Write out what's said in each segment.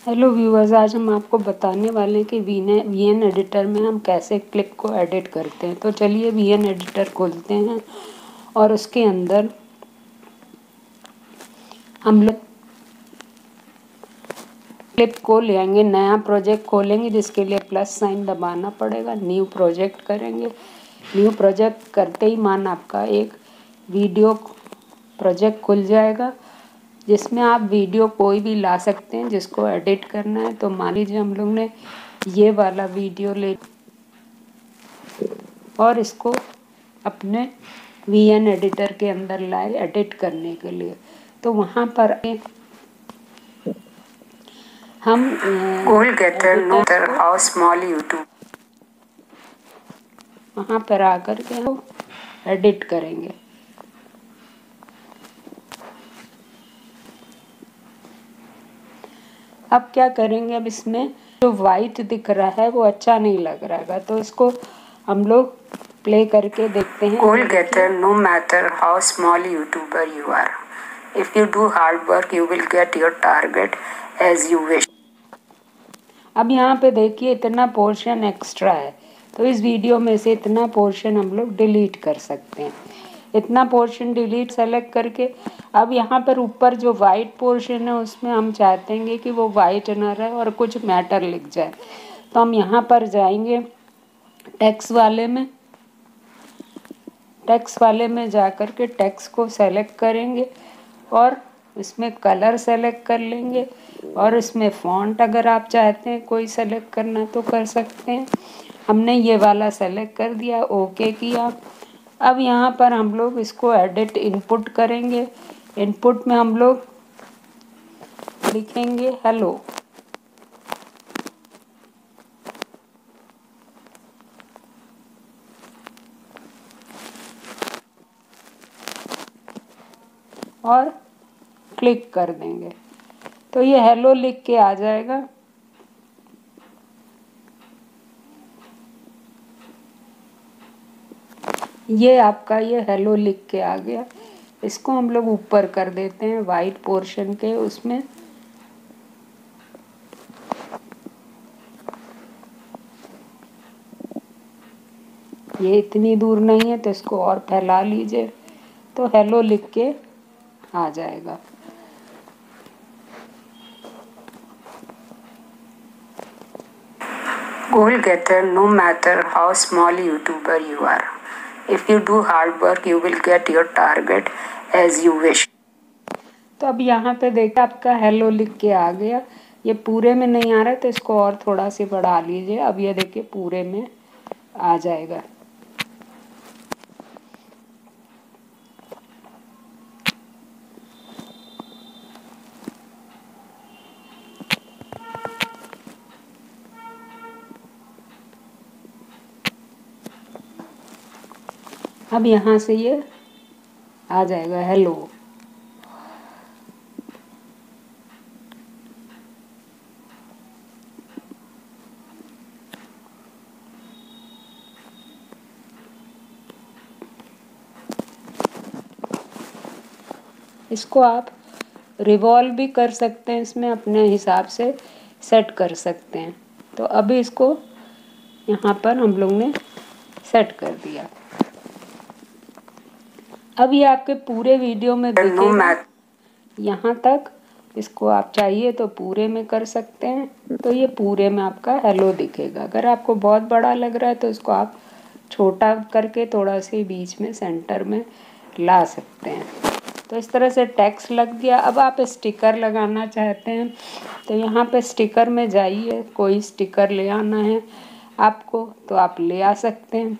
Hello viewers, आज हम आपको बताने वाले हैं कि वीएन एडिटर में हम कैसे क्लिप को एडिट करते हैं। तो चलिए वीएन एडिटर खोलते हैं और उसके अंदर हम लोग क्लिप को लेंगे, नया प्रोजेक्ट खोलेंगे जिसके लिए प्लस साइन दबाना पड़ेगा। न्यू प्रोजेक्ट करेंगे। न्यू प्रोजेक्ट करते ही मान आपका एक वीडियो प्रोजेक्ट खुल जाएगा जिसमें आप वीडियो कोई भी ला सकते हैं जिसको एडिट करना है। तो मान लीजिए हम लोग ने ये वाला वीडियो ले और इसको अपने वीएन एडिटर के अंदर लाए एडिट करने के लिए। तो वहाँ पर हम वहाँ पर आकर के हम एडिट करेंगे। अब क्या करेंगे, अब इसमें जो वाइट दिख रहा है वो अच्छा नहीं लग रहा है, तो इसको हम लोग प्ले करके देखते हैं। Goal getter, no matter how small YouTuber you are. If you do hard work, you will get your target as you wish. अब यहाँ पे देखिए इतना पोर्शन एक्स्ट्रा है, तो इस वीडियो में से इतना पोर्शन हम लोग डिलीट कर सकते हैं। इतना पोर्शन डिलीट सेलेक्ट करके अब यहाँ पर ऊपर जो वाइट पोर्शन है उसमें हम चाहते हैं कि वो वाइट न रहे और कुछ मैटर लिख जाए। तो हम यहाँ पर जाएंगे टेक्स्ट वाले में जा कर के टेक्स्ट को सेलेक्ट करेंगे और इसमें कलर सेलेक्ट कर लेंगे और इसमें फ़ॉन्ट अगर आप चाहते हैं कोई सेलेक्ट करना तो कर सकते हैं। हमने ये वाला सेलेक्ट कर दिया, ओके किया। अब यहाँ पर हम लोग इसको एडिट इनपुट करेंगे। इनपुट में हम लोग लिखेंगे हेलो और क्लिक कर देंगे तो ये हेलो लिख के आ जाएगा। ये आपका ये हेलो लिख के आ गया। इसको हम लोग ऊपर कर देते हैं वाइट पोर्शन के उसमें। ये इतनी दूर नहीं है तो इसको और फैला लीजिए तो हेलो लिख के आ जाएगा। Goal getter, no matter how small YouTuber you are. If you do hard work, you will get your target as you wish. तो अब यहाँ पे देखिए आपका हेलो लिख के आ गया। ये पूरे में नहीं आ रहा है तो इसको और थोड़ा सी बढ़ा लीजिए। अब ये देखिए पूरे में आ जाएगा। अब यहाँ से ये आ जाएगा हेलो। इसको आप रिवॉल्व भी कर सकते हैं, इसमें अपने हिसाब से सेट कर सकते हैं। तो अभी इसको यहाँ पर हम लोग ने सेट कर दिया। अब ये आपके पूरे वीडियो में दिखेगा यहाँ तक। इसको आप चाहिए तो पूरे में कर सकते हैं, तो ये पूरे में आपका हेलो दिखेगा। अगर आपको बहुत बड़ा लग रहा है तो इसको आप छोटा करके थोड़ा सा बीच में सेंटर में ला सकते हैं। तो इस तरह से टेक्स्ट लग गया। अब आप स्टिकर लगाना चाहते हैं तो यहाँ पे स्टिकर में जाइए, कोई स्टिकर ले आना है आपको तो आप ले आ सकते हैं।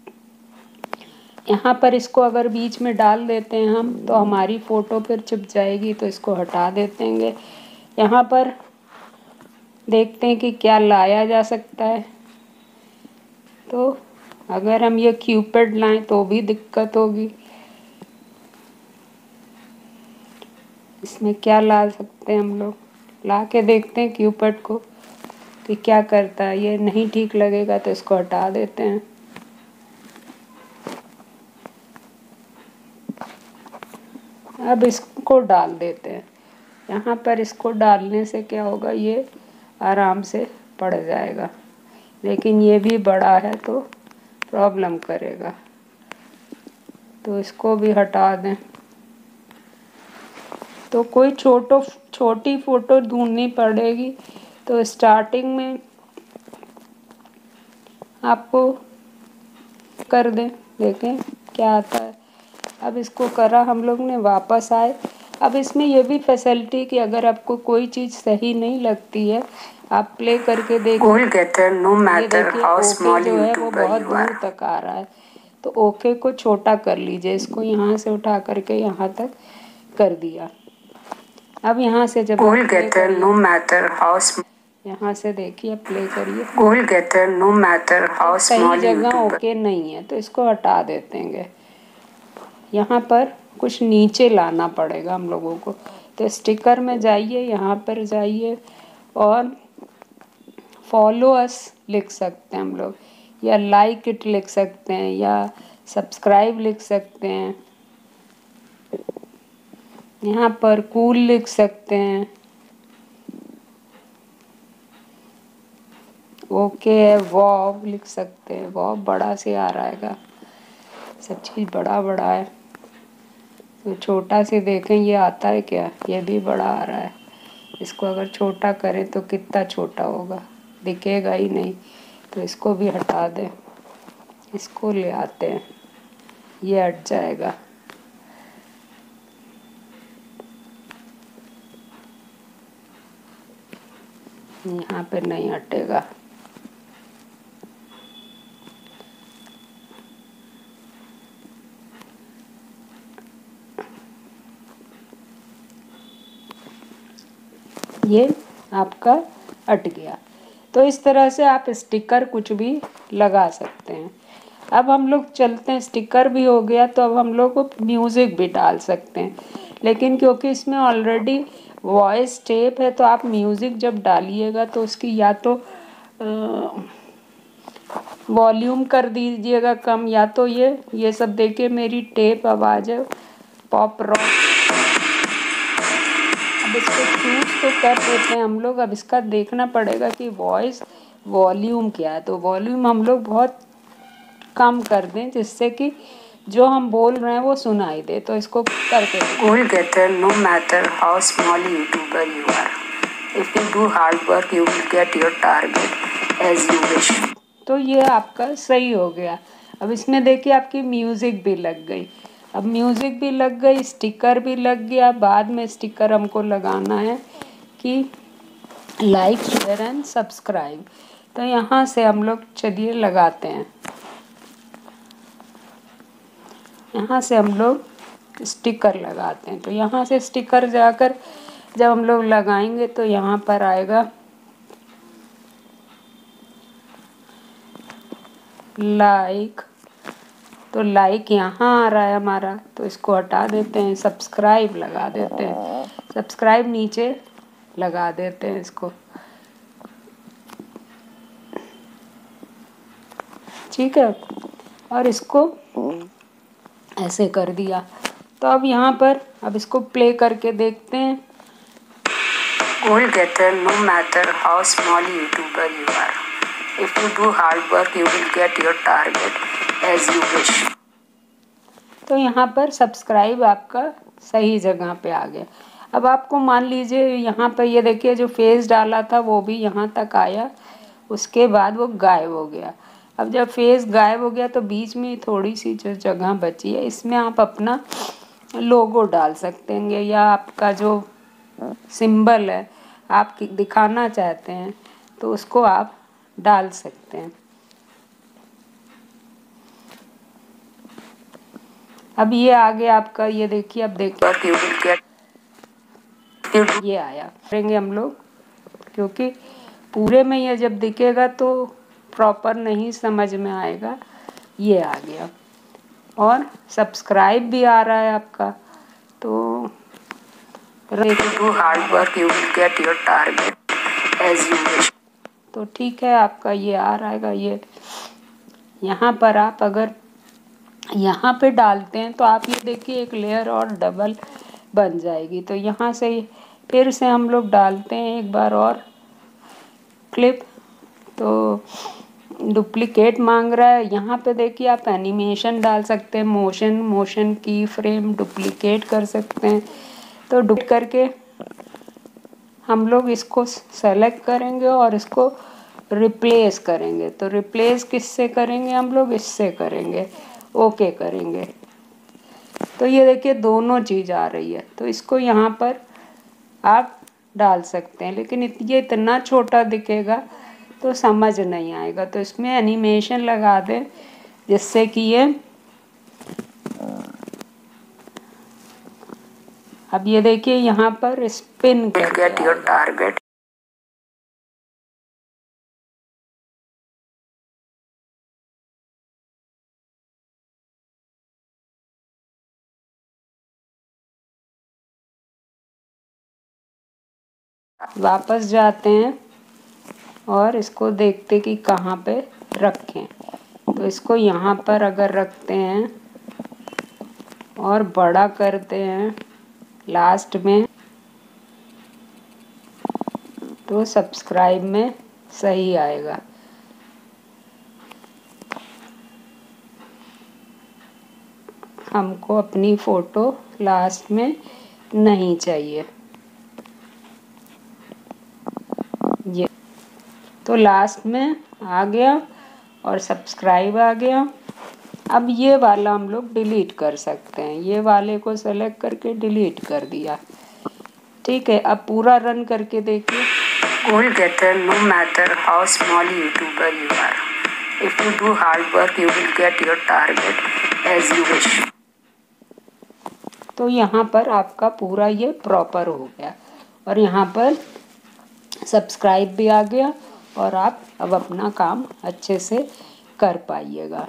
यहाँ पर इसको अगर बीच में डाल देते हैं हम तो हमारी फ़ोटो फिर चुप जाएगी, तो इसको हटा देते हैं। यहाँ पर देखते हैं कि क्या लाया जा सकता है। तो अगर हम ये क्यूपिड लाएं तो भी दिक्कत होगी। इसमें क्या ला सकते हैं हम लोग, ला के देखते हैं क्यूपिड को कि क्या करता है। ये नहीं ठीक लगेगा तो इसको हटा देते हैं। अब इसको डाल देते हैं। यहाँ पर इसको डालने से क्या होगा, ये आराम से पड़ जाएगा, लेकिन ये भी बड़ा है तो प्रॉब्लम करेगा, तो इसको भी हटा दें। तो कोई छोटी फ़ोटो ढूंढनी पड़ेगी, तो स्टार्टिंग में आपको कर दें, देखें क्या आता है। अब इसको करा हम लोग ने, वापस आए। अब इसमें ये भी फैसिलिटी कि अगर आपको कोई चीज़ सही नहीं लगती है, आप प्ले करके देखें। ये देखिए ओके जो है वो बहुत दूर तक आ रहा है, तो ओके को छोटा कर लीजिए। इसको यहाँ से उठा करके यहाँ तक कर दिया। अब यहाँ से जब यहाँ से देखिए प्ले करिए, सही जगह ओके नहीं है, तो इसको हटा देते हैं। यहाँ पर कुछ नीचे लाना पड़ेगा हम लोगों को, तो स्टिकर में जाइए, यहाँ पर जाइए और फॉलो अस लिख सकते हैं हम लोग, या लाइक इट लिख सकते हैं, या सब्सक्राइब लिख सकते हैं। यहाँ पर कूल लिख सकते हैं, ओके है, वॉव लिख सकते हैं। वॉव बड़ा से आ रहा है, सब चीज़ बड़ा बड़ा है, तो छोटा से देखें ये आता है क्या, ये भी बड़ा आ रहा है। इसको अगर छोटा करें तो कितना छोटा होगा, दिखेगा ही नहीं, तो इसको भी हटा दें। इसको ले आते हैं, ये हट जाएगा। यहाँ पे नहीं हटेगा। ये आपका हट गया। तो इस तरह से आप स्टिकर कुछ भी लगा सकते हैं। अब हम लोग चलते हैं, स्टिकर भी हो गया, तो अब हम लोग म्यूज़िक भी डाल सकते हैं, लेकिन क्योंकि इसमें ऑलरेडी वॉइस टेप है, तो आप म्यूज़िक जब डालिएगा तो उसकी या तो वॉल्यूम कर दीजिएगा कम, या तो ये सब देखिए मेरी टेप आवाज़ है, पॉप रॉक। अब इसको चूज तो कर देते हैं हम लोग। अब इसका देखना पड़ेगा कि वॉइस वॉल्यूम क्या है, तो वॉल्यूम हम लोग बहुत कम कर दें, जिससे कि जो हम बोल रहे हैं वो सुनाई दे। तो इसको करके no matter how small YouTuber you are, if you do hard work you will get your target as you wish। तो ये आपका सही हो गया। अब इसमें देखिए आपकी म्यूज़िक भी लग गई। अब म्यूज़िक भी लग गई, स्टिकर भी लग गया। बाद में स्टिकर हमको लगाना है कि लाइक शेयर एंड सब्सक्राइब, तो यहाँ से हम लोग चलिए लगाते हैं। यहाँ से हम लोग स्टिकर लगाते हैं, तो यहाँ से स्टिकर जाकर जब हम लोग लगाएंगे तो यहाँ पर आएगा लाइक, तो लाइक यहाँ आ रहा है हमारा, तो इसको हटा देते हैं। सब्सक्राइब लगा देते हैं, सब्सक्राइब नीचे लगा देते हैं इसको, ठीक है। और इसको ऐसे कर दिया। तो अब यहाँ पर अब इसको प्ले करके देखते हैं। Goal getter, no matter how small YouTuber you are, if you do hard work you will get your target as you wish। तो यहाँ पर सब्सक्राइब आपका सही जगह पे आ गया। अब आपको मान लीजिए यहाँ पर ये देखिए जो फेस डाला था वो भी यहाँ तक आया, उसके बाद वो गायब हो गया। अब जब फेस गायब हो गया तो बीच में थोड़ी सी जो जगह बची है, इसमें आप अपना लोगो डाल सकते हैं, या आपका जो सिंबल है आप दिखाना चाहते हैं तो उसको आप डाल सकते हैं। अब ये आ गया आपका, ये देखिए, अब देखिए ये आया। करेंगे हम लोग, क्योंकि पूरे में ये जब दिखेगा तो प्रॉपर नहीं समझ में आएगा। ये आ गया और सब्सक्राइब भी आ रहा है आपका। तो hard work you will get your target as you wish. तो ठीक है, आपका ये आ रहेगा। ये यहाँ पर आप अगर यहाँ पे डालते हैं तो आप ये देखिए एक लेयर और डबल बन जाएगी। तो यहाँ से फिर से हम लोग डालते हैं एक बार और क्लिप, तो डुप्लीकेट मांग रहा है। यहाँ पे देखिए आप एनिमेशन डाल सकते हैं, मोशन की फ्रेम डुप्लीकेट कर सकते हैं। तो डुप्लीकेट करके हम लोग इसको सेलेक्ट करेंगे और इसको रिप्लेस करेंगे। तो रिप्लेस किससे करेंगे हम लोग, इससे करेंगे, ओके करेंगे। तो ये देखिए दोनों चीज़ आ रही है। तो इसको यहाँ पर आप डाल सकते हैं, लेकिन ये इतना छोटा दिखेगा तो समझ नहीं आएगा। तो इसमें एनिमेशन लगा दें जिससे कि ये, अब ये देखिए यहाँ पर स्पिन get your target। वापस जाते हैं और इसको देखते कि कहाँ पे रखें। तो इसको यहाँ पर अगर रखते हैं और बड़ा करते हैं लास्ट में, तो सब्सक्राइब में सही आएगा। हमको अपनी फ़ोटो लास्ट में नहीं चाहिए। ये तो लास्ट में आ गया और सब्सक्राइब आ गया। अब ये वाला हम लोग डिलीट कर सकते हैं, ये वाले को सेलेक्ट करके डिलीट कर दिया। ठीक है, अब पूरा रन करके देखिए। Goal getter, no matter how small YouTuber you are, if you do hard work, you will get your target as you wish। तो यहाँ पर आपका पूरा ये प्रॉपर हो गया और यहाँ पर सब्सक्राइब भी आ गया और आप अब अपना काम अच्छे से कर पाइएगा।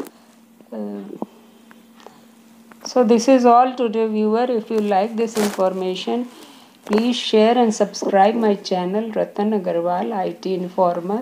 So this is all today, viewer. If you like this information, please share and subscribe my channel Ratan Agarwal IT Informer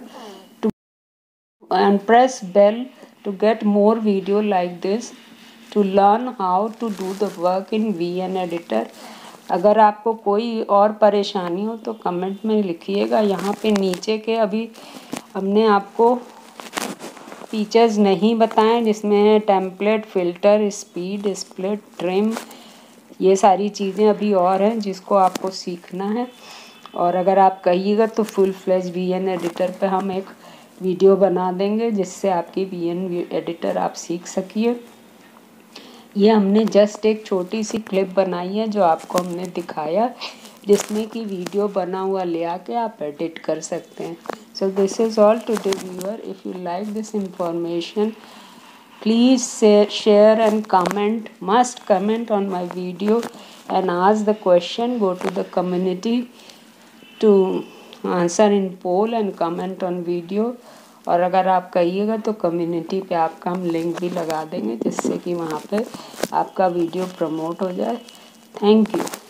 and press bell to get more video like this to learn how to do the work in VN Editor। अगर आपको कोई और परेशानी हो तो comment में लिखिएगा। यहाँ पे नीचे के अभी हमने आपको फीचर्स नहीं बताएं, जिसमें है template, filter, speed, split, trim, ये सारी चीज़ें अभी और हैं जिसको आपको सीखना है। और अगर आप कहिएगा तो फुल फ्लैश VN एडिटर पे हम एक वीडियो बना देंगे जिससे आपकी VN एडिटर आप सीख सकिए। ये हमने जस्ट एक छोटी सी क्लिप बनाई है जो आपको हमने दिखाया, जिसमें कि वीडियो बना हुआ ले आके आप एडिट कर सकते हैं। So this is all today, viewer. If you like this information, please share and comment. Must comment on my video and ask the question. Go to the community to answer in poll and comment on video। और अगर आप कहिएगा तो community पे आपका हम link भी लगा देंगे जिससे कि वहाँ पे आपका वीडियो प्रमोट हो जाए। Thank you.